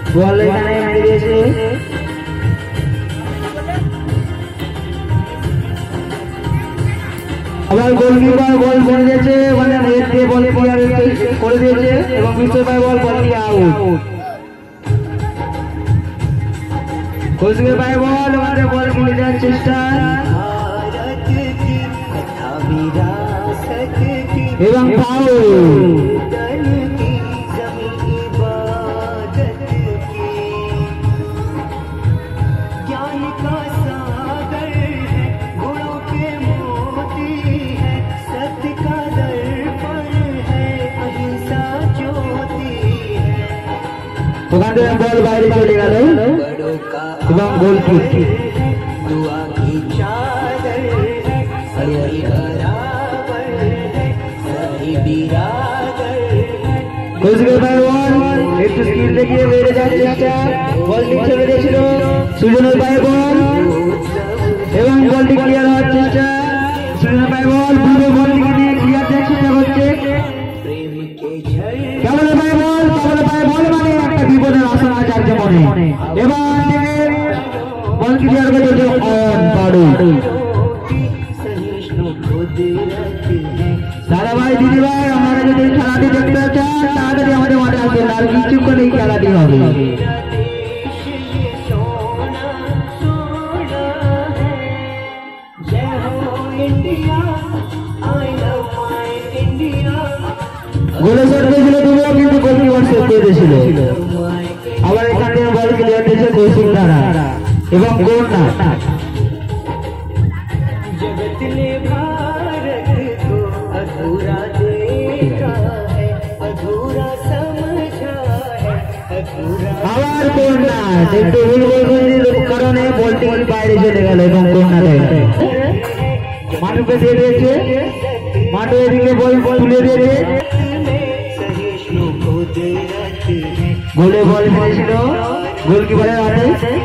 বল এখানে মেরে দিয়েছে। আবার গোলকিপার বল করে দিয়েছে, মানে নেট দিয়ে বল ক্লিয়ার করে দিয়েছে এবং মিস্টার ভাই বলটি আউট। কোচিংয়ের ভাই বল আমাদের বল খেলে যাওয়ার চেষ্টা এবং ফাউল। ওখান থেকে বল বাইরে চলে গেল এবং গোল কিক। একটু স্কিল দেখিয়ে বেড়ে যাওয়ার চেষ্টা, বল নিচে বেড়েছিল সুজনের পায়ে বল এবং বলটি ক্লিয়ার হওয়ার চেষ্টা। সুজনের পায়ে বল পুরো বলটিকে নিয়ে ক্লিয়ার দেওয়ার চেষ্টা করছে। কেবলের পায়ে বল মানে একটা বিপদের আশা আছে আর মনে। এবার থেকে বল ক্লিয়ার করে দিয়েছে অন পাড়ু। দাদা ভাই দিদি ভাই আপনারা যদি খেলাটি দেখতে চান তাড়াতাড়ি আমাদের মাঠে আসবেন, আর কিছুক্ষণ এই খেলাটি হবে। গোলে শট দিয়েছিল দুটো, কিন্তু গোলকিপার সেভ করে দিয়েছিল। আবার এখান থেকে বল ক্লিয়ার দিয়েছে কৌশিক দ্বারা এবং কর্নার। আবার কর্নার, একটু ভুল কারণে বলটি বাইরে চলে গেল এবং কর্নার হয়ে গেল। মাঠুকে দিয়ে দিয়েছে, মাঠু এদিকে বল তুলে দিয়েছে, গোলে বল ফেলেছিল গোলকিপারের হাতে।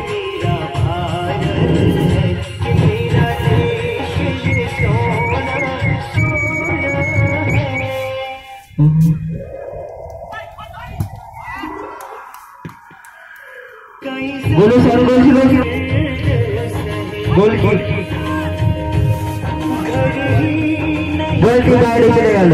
গোলে শট করেছিল গোল কিক, বলটি বাইরে চলে গেল।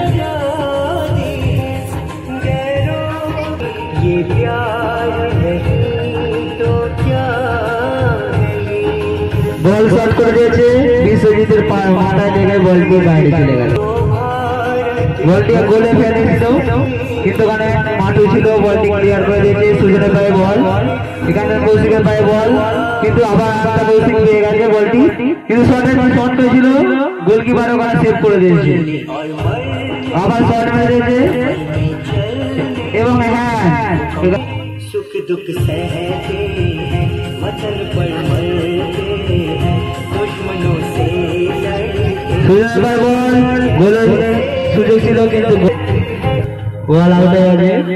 বল শট করে দিয়েছে বিশ্বজিতের মাথায় লেগে বলটি বাইরে চলে গেল। বলটি গোলে ফেলেছিল কিন্তু ওখানে মাঠু ছিল, বলটি ক্লিয়ার করে দিয়েছে সুজনের পায়ে বল। এখানে কৌশিকের পায়ে বল, কিন্তু আবার একটা কৌশিক পেয়ে গেছে বলটি, কিন্তু শট হয়েছিল গোলকিপার ওখানে সেভ করে দিয়েছে। আবার শট মেরে দিয়েছে এবং হ্যাঁ সুখ দুঃখ सहते हैं वतन पर मरते हैं दुश्मनों से लड़ते। গোলের সুযোগ ছিল কিন্তু গোল আউট হয়ে গেছে।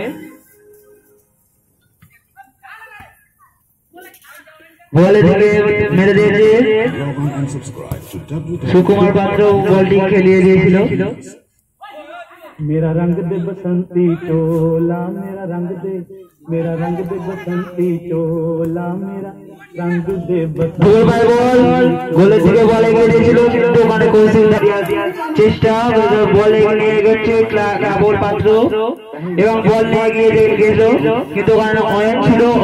বলে থেকে মেরে দিয়েছে সুকুমার পাত্র, বলটি খেলিয়ে দিয়েছিল। मेरा रंग दे बसंती चोला, मेरा रंग दे बसंती चोला, मेरा रंग दे बसंती। গোলের দিকে বলে গিয়েছিল কিন্তু ওখানে কৌশিক চেষ্টা, বলে নিয়ে গেছে কাবুল পাত্র এবং বল নিয়ে গিয়ে গেল, কিন্তু ওখানে অয়ন ছিল,